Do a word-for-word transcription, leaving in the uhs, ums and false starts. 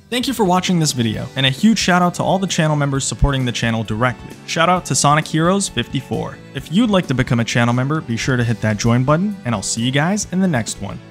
Thank you for watching this video, and a huge shout out to all the channel members supporting the channel directly. Shout out to Sonic Heroes fifty-four. If you'd like to become a channel member, be sure to hit that join button, and I'll see you guys in the next one.